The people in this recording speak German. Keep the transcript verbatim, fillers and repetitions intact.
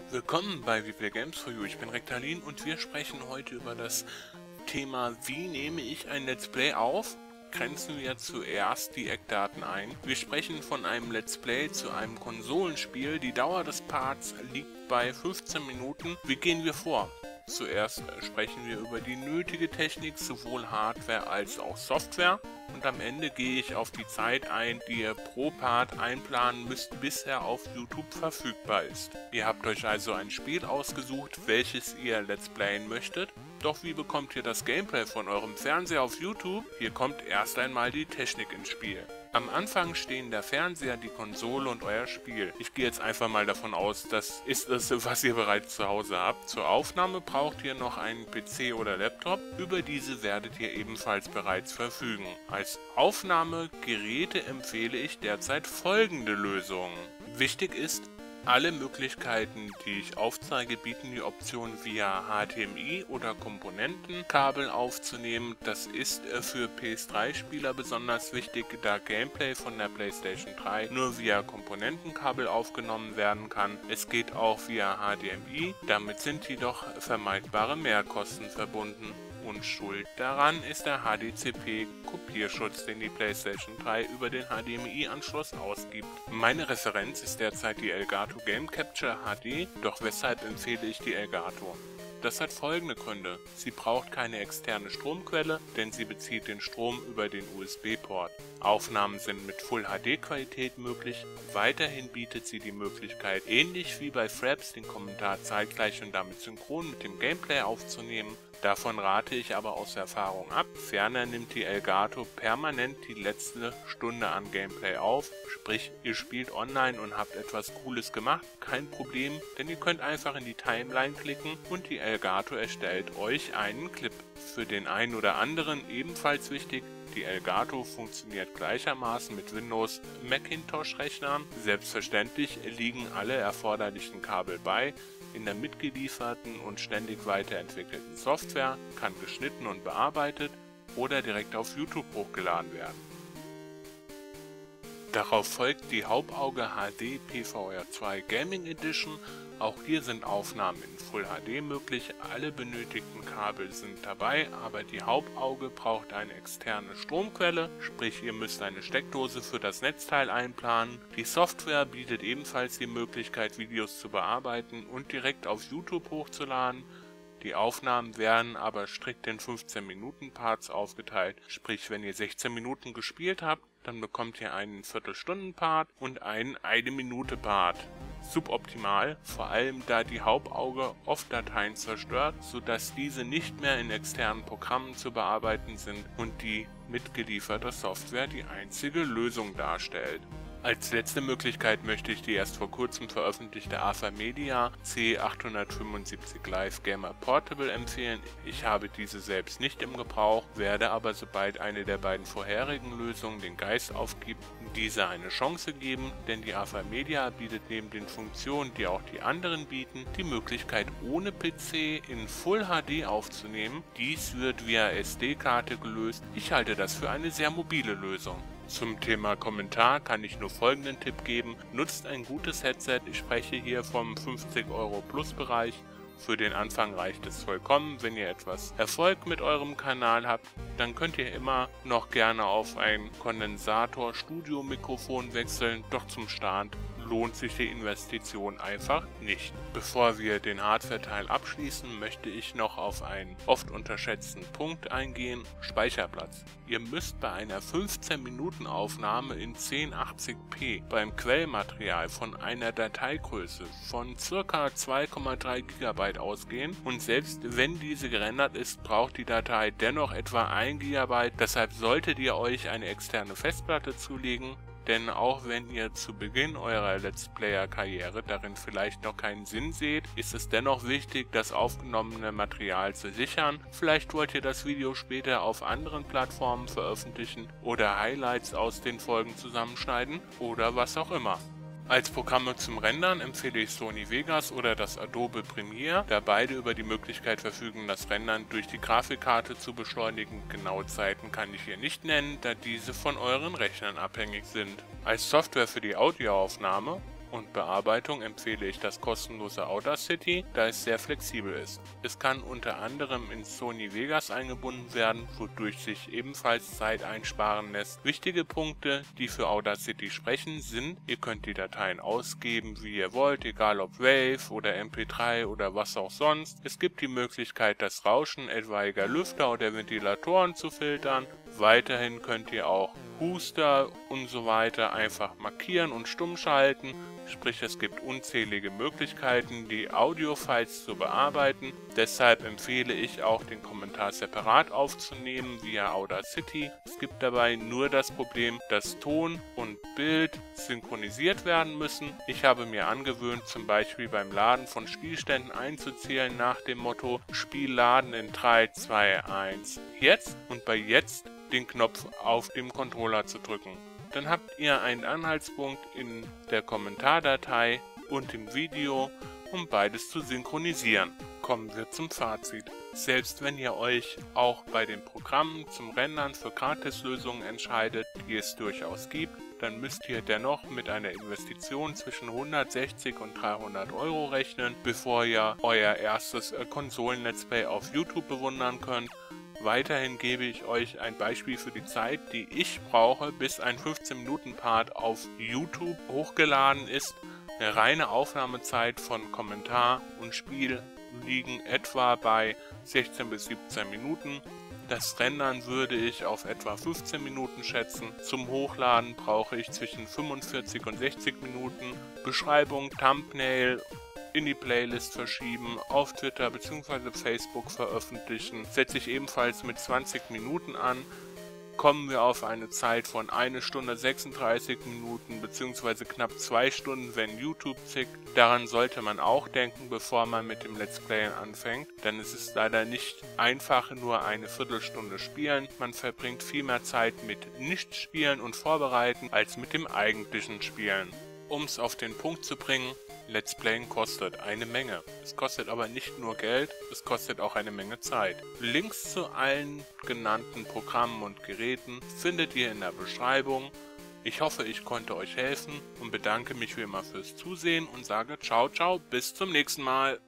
Willkommen bei We Play Games for You. Ich bin Rektalin und wir sprechen heute über das Thema, wie nehme ich ein Let's Play auf? Grenzen wir zuerst die Eckdaten ein. Wir sprechen von einem Let's Play zu einem Konsolenspiel. Die Dauer des Parts liegt bei fünfzehn Minuten. Wie gehen wir vor? Zuerst sprechen wir über die nötige Technik, sowohl Hardware als auch Software. Und am Ende gehe ich auf die Zeit ein, die ihr pro Part einplanen müsst, bis er auf YouTube verfügbar ist. Ihr habt euch also ein Spiel ausgesucht, welches ihr Let's Playen möchtet. Doch wie bekommt ihr das Gameplay von eurem Fernseher auf YouTube? Hier kommt erst einmal die Technik ins Spiel. Am Anfang stehen der Fernseher, die Konsole und euer Spiel. Ich gehe jetzt einfach mal davon aus, das ist es, was ihr bereits zu Hause habt. Zur Aufnahme braucht ihr noch einen P C oder Laptop. Über diese werdet ihr ebenfalls bereits verfügen. Als Aufnahmegeräte empfehle ich derzeit folgende Lösungen. Wichtig ist, alle Möglichkeiten, die ich aufzeige, bieten die Option via H D M I oder Komponentenkabel aufzunehmen. Das ist für P S drei Spieler besonders wichtig, da Gameplay von der PlayStation drei nur via Komponentenkabel aufgenommen werden kann. Es geht auch via H D M I, damit sind jedoch vermeidbare Mehrkosten verbunden. Und schuld daran ist der H D C P-Kopierschutz, den die PlayStation drei über den H D M I-Anschluss ausgibt. Meine Referenz ist derzeit die Elgato Game Capture H D, doch weshalb empfehle ich die Elgato? Das hat folgende Gründe. Sie braucht keine externe Stromquelle, denn sie bezieht den Strom über den U S B-Port. Aufnahmen sind mit Full H D-Qualität möglich. Weiterhin bietet sie die Möglichkeit, ähnlich wie bei Fraps, den Kommentar zeitgleich und damit synchron mit dem Gameplay aufzunehmen. Davon rate ich aber aus Erfahrung ab. Ferner nimmt die Elgato permanent die letzte Stunde an Gameplay auf. Sprich, ihr spielt online und habt etwas Cooles gemacht. Kein Problem, denn ihr könnt einfach in die Timeline klicken und die Elgato erstellt euch einen Clip. Für den einen oder anderen ebenfalls wichtig, die Elgato funktioniert gleichermaßen mit Windows Macintosh-Rechnern. Selbstverständlich liegen alle erforderlichen Kabel bei. In der mitgelieferten und ständig weiterentwickelten Software kann geschnitten und bearbeitet oder direkt auf YouTube hochgeladen werden. Darauf folgt die Hauptauge H D P V R zwei Gaming Edition. Auch hier sind Aufnahmen in Full H D möglich. Alle benötigten Kabel sind dabei, aber die Hauptauge braucht eine externe Stromquelle, sprich ihr müsst eine Steckdose für das Netzteil einplanen. Die Software bietet ebenfalls die Möglichkeit, Videos zu bearbeiten und direkt auf YouTube hochzuladen. Die Aufnahmen werden aber strikt in fünfzehn Minuten Parts aufgeteilt, sprich wenn ihr sechzehn Minuten gespielt habt, dann bekommt ihr einen Viertelstunden-Part und einen eine Minute Part. Suboptimal, vor allem da die Hauptauge oft Dateien zerstört, sodass diese nicht mehr in externen Programmen zu bearbeiten sind und die mitgelieferte Software die einzige Lösung darstellt. Als letzte Möglichkeit möchte ich die erst vor kurzem veröffentlichte AFAmedia C achthundertfünfundsiebzig Live Gamer Portable empfehlen. Ich habe diese selbst nicht im Gebrauch, werde aber sobald eine der beiden vorherigen Lösungen den Geist aufgibt, diese eine Chance geben, denn die AFAmedia bietet neben den Funktionen, die auch die anderen bieten, die Möglichkeit ohne P C in Full H D aufzunehmen. Dies wird via S D-Karte gelöst. Ich halte das für eine sehr mobile Lösung. Zum Thema Kommentar kann ich nur folgenden Tipp geben. Nutzt ein gutes Headset. Ich spreche hier vom fünfzig Euro Plus Bereich. Für den Anfang reicht es vollkommen. Wenn ihr etwas Erfolg mit eurem Kanal habt, dann könnt ihr immer noch gerne auf ein Kondensator-Studio-Mikrofon wechseln. Doch zum Start lohnt sich die Investition einfach nicht. Bevor wir den Hardware-Teil abschließen, möchte ich noch auf einen oft unterschätzten Punkt eingehen: Speicherplatz. Ihr müsst bei einer fünfzehn Minuten Aufnahme in zehn achtzig p beim Quellmaterial von einer Dateigröße von ca. zwei Komma drei Gigabyte ausgehen, und selbst wenn diese gerendert ist, braucht die Datei dennoch etwa ein Gigabyte. Deshalb solltet ihr euch eine externe Festplatte zulegen. Denn auch wenn ihr zu Beginn eurer Let's Player-Karriere darin vielleicht noch keinen Sinn seht, ist es dennoch wichtig, das aufgenommene Material zu sichern. Vielleicht wollt ihr das Video später auf anderen Plattformen veröffentlichen oder Highlights aus den Folgen zusammenschneiden oder was auch immer. Als Programme zum Rendern empfehle ich Sony Vegas oder das Adobe Premiere, da beide über die Möglichkeit verfügen, das Rendern durch die Grafikkarte zu beschleunigen. Genaue Zeiten kann ich hier nicht nennen, da diese von euren Rechnern abhängig sind. Als Software für die Audioaufnahme und Bearbeitung empfehle ich das kostenlose Audacity, da es sehr flexibel ist. Es kann unter anderem in Sony Vegas eingebunden werden, wodurch sich ebenfalls Zeit einsparen lässt. Wichtige Punkte, die für Audacity sprechen, sind: Ihr könnt die Dateien ausgeben, wie ihr wollt, egal ob Wave oder M P drei oder was auch sonst. Es gibt die Möglichkeit, das Rauschen etwaiger Lüfter oder Ventilatoren zu filtern. Weiterhin könnt ihr auch Huster und so weiter einfach markieren und stumm schalten, sprich es gibt unzählige Möglichkeiten, die Audiofiles zu bearbeiten. Deshalb empfehle ich auch, den Kommentar separat aufzunehmen via Audacity. Es gibt dabei nur das Problem, dass Ton und Bild synchronisiert werden müssen. Ich habe mir angewöhnt, zum Beispiel beim Laden von Spielständen einzuzählen nach dem Motto Spiel laden in drei, zwei, eins, jetzt, und bei jetzt den Knopf auf dem Controller zu drücken. Dann habt ihr einen Anhaltspunkt in der Kommentardatei und im Video, um beides zu synchronisieren. Kommen wir zum Fazit. Selbst wenn ihr euch auch bei den Programmen zum Rendern für Gratislösungen entscheidet, die es durchaus gibt, dann müsst ihr dennoch mit einer Investition zwischen hundertsechzig und dreihundert Euro rechnen, bevor ihr euer erstes äh, Konsolen-Let's Play auf YouTube bewundern könnt. Weiterhin gebe ich euch ein Beispiel für die Zeit, die ich brauche, bis ein fünfzehn Minuten Part auf YouTube hochgeladen ist. Eine reine Aufnahmezeit von Kommentar und Spiel liegen etwa bei sechzehn bis siebzehn Minuten. Das Rendern würde ich auf etwa fünfzehn Minuten schätzen. Zum Hochladen brauche ich zwischen fünfundvierzig und sechzig Minuten. Beschreibung, Thumbnail in die Playlist verschieben, auf Twitter bzw. Facebook veröffentlichen, setze ich ebenfalls mit zwanzig Minuten an. Kommen wir auf eine Zeit von eine Stunde sechsunddreißig Minuten bzw. knapp zwei Stunden, wenn YouTube zickt. Daran sollte man auch denken, bevor man mit dem Let's Playen anfängt, denn es ist leider nicht einfach nur eine Viertelstunde spielen. Man verbringt viel mehr Zeit mit Nicht-Spielen und Vorbereiten als mit dem eigentlichen Spielen. Um es auf den Punkt zu bringen: Let's Playen kostet eine Menge. Es kostet aber nicht nur Geld, es kostet auch eine Menge Zeit. Links zu allen genannten Programmen und Geräten findet ihr in der Beschreibung. Ich hoffe, ich konnte euch helfen und bedanke mich wie immer fürs Zusehen und sage ciao, ciao, bis zum nächsten Mal.